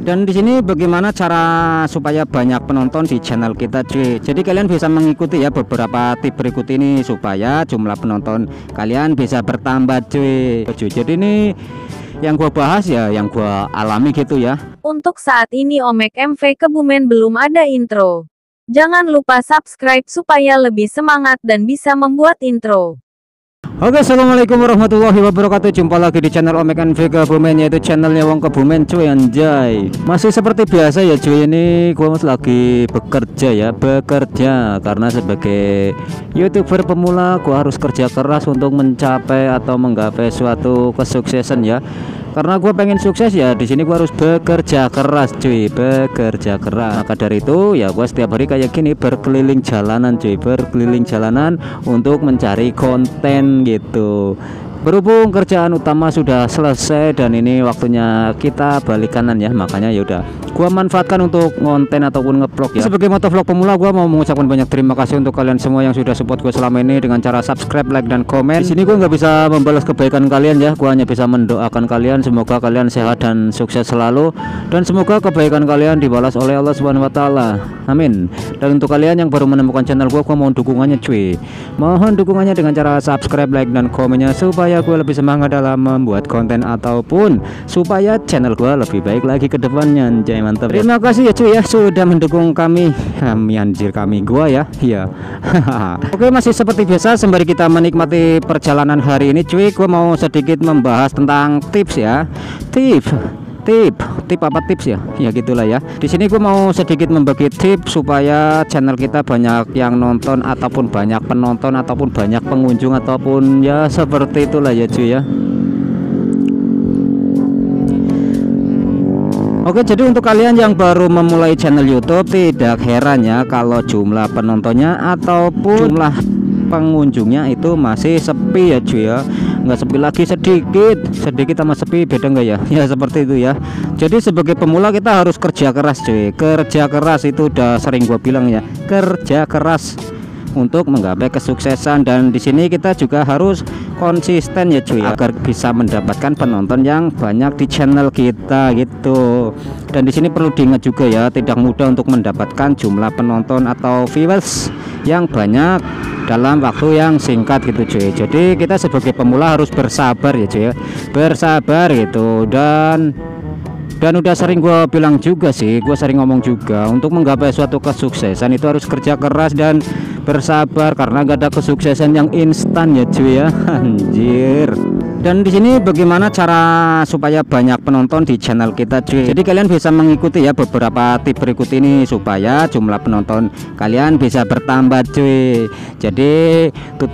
Dan di sini bagaimana cara supaya banyak penonton di channel kita cuy. Jadi kalian bisa mengikuti ya beberapa tips berikut ini supaya jumlah penonton kalian bisa bertambah cuy. Jadi ini yang gua bahas ya, yang gua alami gitu ya. Untuk saat ini Omek MV Kebumen belum ada intro. Jangan lupa subscribe supaya lebih semangat dan bisa membuat intro. Oke, assalamualaikum warahmatullahi wabarakatuh. Jumpa lagi di channel Omek MV Kebumen, yaitu channelnya Wong Kebumen cuy, anjay. Masih seperti biasa ya cuy, ini gua masih lagi bekerja karena sebagai YouTuber pemula gua harus kerja keras untuk mencapai atau menggapai suatu kesuksesan ya. Karena gue pengen sukses ya, di sini gue harus bekerja keras cuy, bekerja keras. Maka dari itu ya gue setiap hari kayak gini berkeliling jalanan cuy, berkeliling jalanan untuk mencari konten gitu. Berhubung kerjaan utama sudah selesai dan ini waktunya kita balik kanan ya, makanya yaudah gua manfaatkan untuk konten ataupun ngevlog ya. Sebagai motovlog pemula, gua mau mengucapkan banyak terima kasih untuk kalian semua yang sudah support gue selama ini dengan cara subscribe, like, dan komen. Di sini gua nggak bisa membalas kebaikan kalian ya, gua hanya bisa mendoakan kalian semoga kalian sehat dan sukses selalu, dan semoga kebaikan kalian dibalas oleh Allah Subhanahu Wa Taala. Amin. Dan untuk kalian yang baru menemukan channel gua mohon dukungannya cuy. Mohon dukungannya dengan cara subscribe, like, dan komennya supaya gue lebih semangat dalam membuat konten ataupun supaya channel gue lebih baik lagi ke depannya. Anjay, mantap. Terima kasih ya cuy ya sudah mendukung kami. Anjir, kami gua ya. Iya. Oke, masih seperti biasa sembari kita menikmati perjalanan hari ini cuy, gue mau sedikit membahas tentang tips ya. Tip apa tips ya? Ya gitulah ya. Di sini gue mau sedikit membagi tips supaya channel kita banyak yang nonton ataupun banyak penonton ataupun banyak pengunjung ataupun ya seperti itulah ya cuy ya. Oke, jadi untuk kalian yang baru memulai channel YouTube, tidak heran ya kalau jumlah penontonnya ataupun jumlah pengunjungnya itu masih sepi ya cuy ya. Nggak sepi lagi, sedikit sama sepi beda nggak ya? Ya seperti itu ya. Jadi sebagai pemula kita harus kerja keras cuy. Kerja keras itu udah sering gua bilang ya, kerja keras untuk menggapai kesuksesan. Dan di sini kita juga harus konsisten ya cuy, agar bisa mendapatkan penonton yang banyak di channel kita gitu. Dan di sini perlu diingat juga ya, tidak mudah untuk mendapatkan jumlah penonton atau viewers yang banyak dalam waktu yang singkat gitu cuy. Jadi kita sebagai pemula harus bersabar ya cuy, bersabar gitu. Dan udah sering gue bilang juga sih, gue sering ngomong juga, untuk menggapai suatu kesuksesan itu harus kerja keras dan bersabar, karena gak ada kesuksesan yang instan ya cuy ya. Anjir. Dan di sini bagaimana cara supaya banyak penonton di channel kita cuy. Jadi kalian bisa mengikuti ya beberapa tips berikut ini supaya jumlah penonton kalian bisa bertambah cuy. Jadi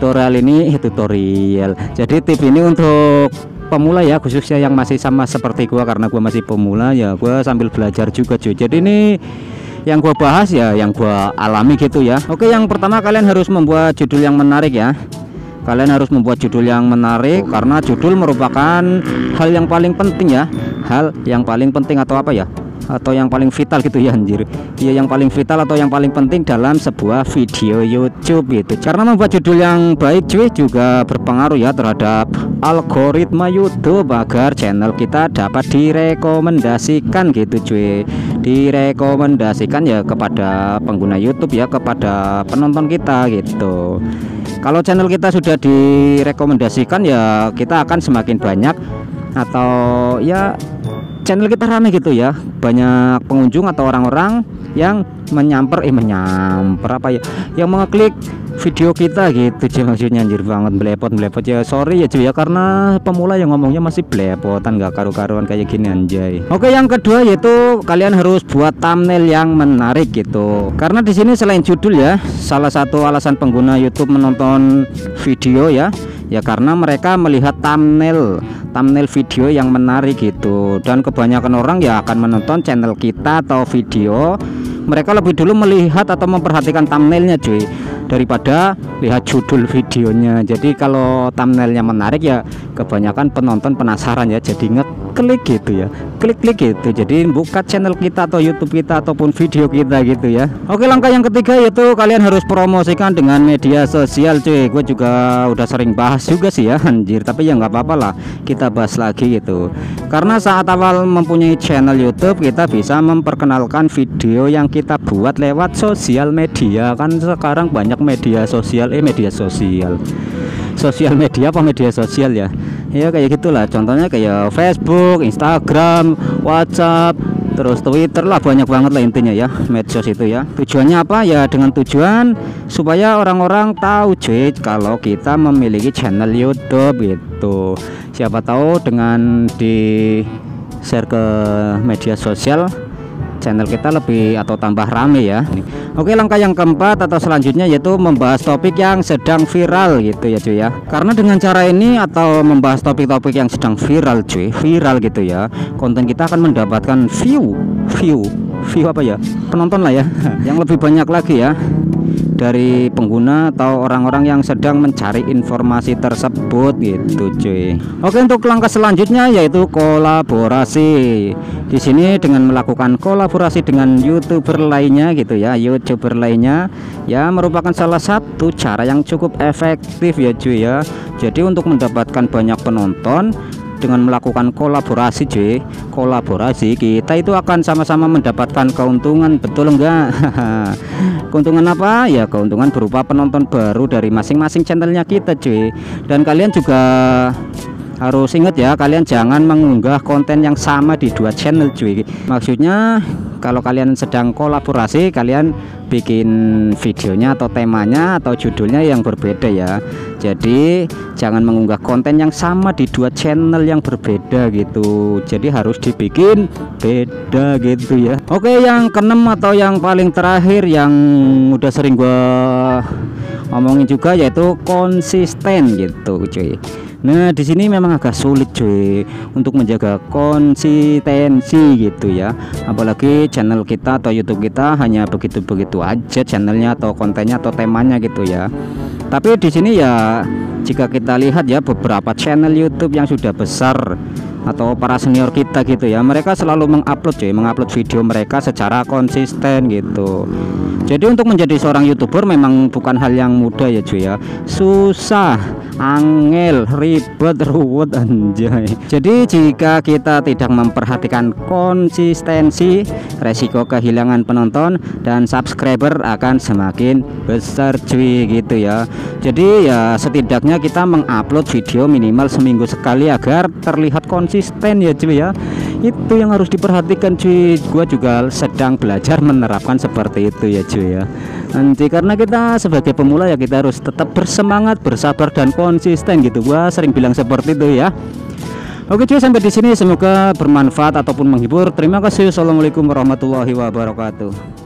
jadi tips ini untuk pemula ya, khususnya yang masih sama seperti gua, karena gua masih pemula ya, gua sambil belajar juga cuy. Jadi ini yang gua bahas ya, yang gua alami gitu ya. Oke, yang pertama kalian harus membuat judul yang menarik ya. Kalian harus membuat judul yang menarik, karena judul merupakan hal yang paling penting ya, hal yang paling penting atau apa ya, atau yang paling vital gitu ya anjir. Iya, yang paling vital atau yang paling penting dalam sebuah video YouTube gitu. Karena membuat judul yang baik cuy juga berpengaruh ya terhadap algoritma YouTube, agar channel kita dapat direkomendasikan gitu cuy. Direkomendasikan ya kepada pengguna YouTube ya, kepada penonton kita gitu. Kalau channel kita sudah direkomendasikan ya, kita akan semakin banyak atau ya channel kita rame gitu ya, banyak pengunjung atau orang-orang yang menyamper apa ya, yang mengeklik video kita gitu cuy. Maksudnya anjir banget, belepot ya, sorry ya cuy ya, karena pemula yang ngomongnya masih belepotan, gak karu-karuan kayak gini anjay. Oke, yang kedua yaitu kalian harus buat thumbnail yang menarik gitu. Karena di sini selain judul ya, salah satu alasan pengguna YouTube menonton video ya karena mereka melihat thumbnail video yang menarik gitu. Dan kebanyakan orang ya akan menonton channel kita atau video, mereka lebih dulu melihat atau memperhatikan thumbnailnya cuy, daripada lihat judul videonya. Jadi kalau thumbnailnya menarik ya, kebanyakan penonton penasaran ya, jadi klik gitu ya, klik gitu. Jadi buka channel kita atau YouTube kita ataupun video kita gitu ya. Oke, langkah yang ketiga yaitu kalian harus promosikan dengan media sosial cuy. Gue juga udah sering bahas juga sih ya anjir, tapi ya nggak apa-apa lah, kita bahas lagi gitu. Karena saat awal mempunyai channel YouTube, kita bisa memperkenalkan video yang kita buat lewat sosial media. Kan sekarang banyak media sosial, sosial media apa media sosial ya, ya kayak gitulah. Contohnya kayak Facebook, Instagram, WhatsApp, terus Twitter lah, banyak banget lah intinya ya medsos itu ya. Tujuannya apa ya? Dengan tujuan supaya orang-orang tahu cuy kalau kita memiliki channel YouTube gitu. Siapa tahu dengan di share ke media sosial, channel kita lebih atau tambah rame ya. Oke, langkah yang keempat atau selanjutnya yaitu membahas topik yang sedang viral gitu ya cuy ya. Karena dengan cara ini atau membahas topik-topik yang sedang viral cuy, viral gitu ya, konten kita akan mendapatkan view apa ya, penonton lah ya yang lebih banyak lagi ya dari pengguna atau orang-orang yang sedang mencari informasi tersebut gitu cuy. Oke, untuk langkah selanjutnya yaitu kolaborasi. Di sini dengan melakukan kolaborasi dengan YouTuber lainnya gitu ya, YouTuber lainnya ya, merupakan salah satu cara yang cukup efektif ya cuy ya. Jadi untuk mendapatkan banyak penonton dengan melakukan kolaborasi cuy, kolaborasi kita itu akan sama-sama mendapatkan keuntungan, betul enggak? Keuntungan apa ya? Keuntungan berupa penonton baru dari masing-masing channelnya kita cuy. Dan kalian juga harus ingat ya, kalian jangan mengunggah konten yang sama di dua channel cuy. Maksudnya kalau kalian sedang kolaborasi, kalian bikin videonya atau temanya atau judulnya yang berbeda ya. Jadi jangan mengunggah konten yang sama di dua channel yang berbeda gitu. Jadi harus dibikin beda gitu ya. Oke, yang keenam atau yang paling terakhir yang udah sering gua ngomongin juga yaitu konsisten gitu cuy. Nah, di sini memang agak sulit cuy untuk menjaga konsistensi gitu ya. Apalagi channel kita atau YouTube kita hanya begitu-begitu aja channelnya atau kontennya atau temanya gitu ya. Tapi di sini ya, jika kita lihat ya beberapa channel YouTube yang sudah besar atau para senior kita gitu ya, mereka selalu mengupload cuy, mengupload video mereka secara konsisten gitu. Jadi untuk menjadi seorang YouTuber memang bukan hal yang mudah ya cuy ya. Susah, angel, ribet, ruwet anjay. Jadi jika kita tidak memperhatikan konsistensi, resiko kehilangan penonton dan subscriber akan semakin besar cuy gitu ya. Jadi ya setidaknya kita mengupload video minimal seminggu sekali agar terlihat konsisten ya cuy ya. Itu yang harus diperhatikan cuy. Gua juga sedang belajar menerapkan seperti itu ya cuy ya. Nanti karena kita sebagai pemula ya kita harus tetap bersemangat, bersabar dan konsisten gitu. Gua sering bilang seperti itu ya. Oke cuy, sampai di sini semoga bermanfaat ataupun menghibur. Terima kasih. Assalamualaikum warahmatullahi wabarakatuh.